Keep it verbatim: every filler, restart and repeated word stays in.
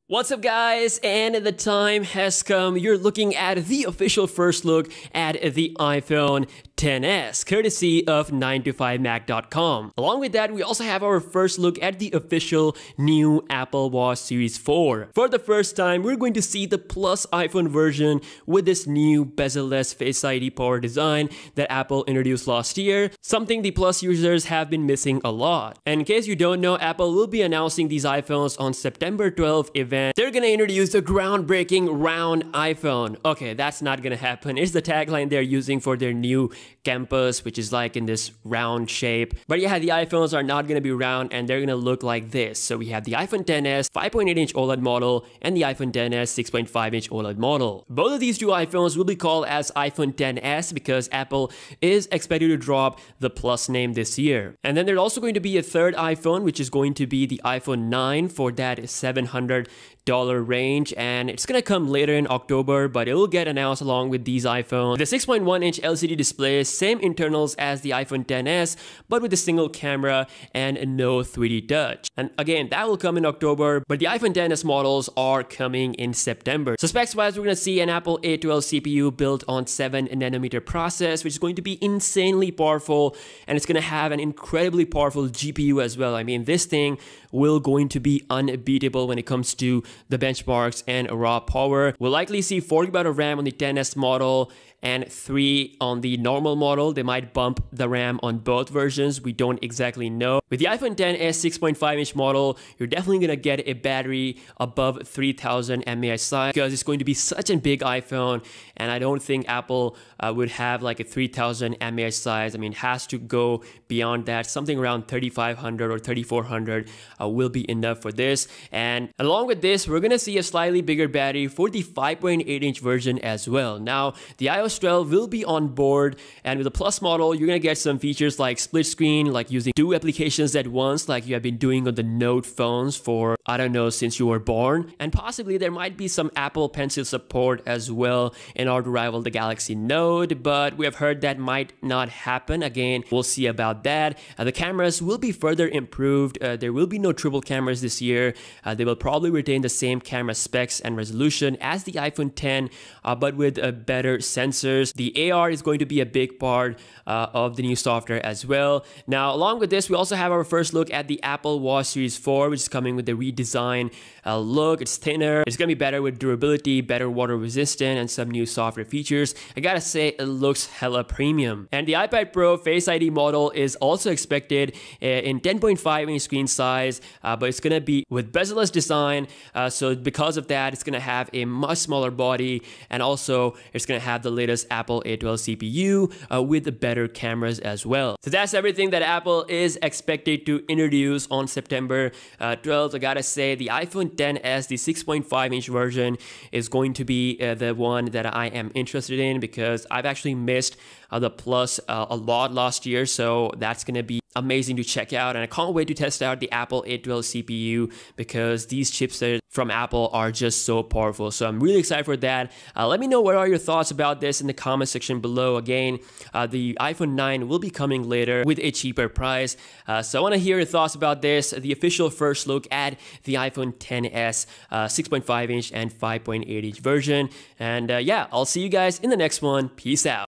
What's up guys, and the time has come. You're looking at the official first look at the iPhone ten S, courtesy of nine to five mac dot com. Along with that, we also have our first look at the official new Apple Watch Series four. For the first time, we're going to see the Plus iPhone version with this new bezel-less Face I D power design that Apple introduced last year, something the Plus users have been missing a lot. And in case you don't know, Apple will be announcing these iPhones on September twelfth event. They're gonna introduce the groundbreaking round iPhone. Okay, that's not gonna happen. It's the tagline they're using for their new campus, which is like in this round shape. But yeah, the iPhones are not gonna be round and they're gonna look like this. So we have the iPhone ten S five point eight inch OLED model and the iPhone ten S six point five inch OLED model. Both of these two iPhones will be called as iPhone ten S because Apple is expected to drop the Plus name this year. And then there's also going to be a third iPhone, which is going to be the iPhone nine for that seven hundred dollar range, and it's gonna come later in October, but it will get announced along with these iPhones. The six point one inch L C D display, same internals as the iPhone ten S, but with a single camera and no three D touch. And again, that will come in October, but the iPhone ten S models are coming in September. So specs wise, we're gonna see an Apple A twelve C P U built on seven nanometer process, which is going to be insanely powerful, and it's gonna have an incredibly powerful G P U as well. I mean, this thing will going to be unbeatable when it comes to the benchmarks and raw power. We'll likely see forty bytes of RAM on the ten S model and three on the normal model. They might bump the RAM on both versions. We don't exactly know. With the iPhone ten S six point five inch model, you're definitely gonna get a battery above three thousand milliamp hour size because it's going to be such a big iPhone, and I don't think Apple uh, would have like a three thousand milliamp hour size. I mean, it has to go beyond that. Something around thirty-five hundred or thirty-four hundred uh, will be enough for this. And along with this, we're gonna see a slightly bigger battery for the five point eight inch version as well. Now, the iOS twelve will be on board, and with the Plus model, you're gonna get some features like split screen, like using two applications at once, like you have been doing on the Note phones for, I don't know, since you were born. And possibly there might be some Apple Pencil support as well in order to rival the Galaxy Note, but we have heard that might not happen. Again, we'll see about that. Uh, the cameras will be further improved. Uh, there will be no triple cameras this year. Uh, they will probably retain the same camera specs and resolution as the iPhone ten, uh, but with a better sensors. The A R is going to be a big part uh, of the new software as well. Now, along with this, we also have our first look at the Apple Watch Series four, which is coming with the redesigned uh, look. It's thinner. It's gonna be better with durability, better water resistant, and some new software features. I gotta say, it looks hella premium. And the iPad Pro Face I D model is also expected uh, in ten point five inch screen size, uh, but it's gonna be with bezel-less design. Uh, so because of that, it's gonna have a much smaller body, and also it's gonna have the latest Apple A twelve C P U uh, with better cameras as well. So that's everything that Apple is expected to introduce on September uh, twelfth. I gotta say, the iPhone ten S, the six point five inch version, is going to be uh, the one that I am interested in because I've actually missed uh, the Plus uh, a lot last year, so that's gonna be amazing to check out, and I can't wait to test out the Apple A twelve C P U because these chipsets from Apple are just so powerful. So I'm really excited for that. Uh, let me know what are your thoughts about this in the comment section below. Again, uh, the iPhone nine will be coming later with a cheaper price. Uh, so I want to hear your thoughts about this, the official first look at the iPhone ten S uh, six point five inch and five point eight inch version. And uh, yeah, I'll see you guys in the next one. Peace out.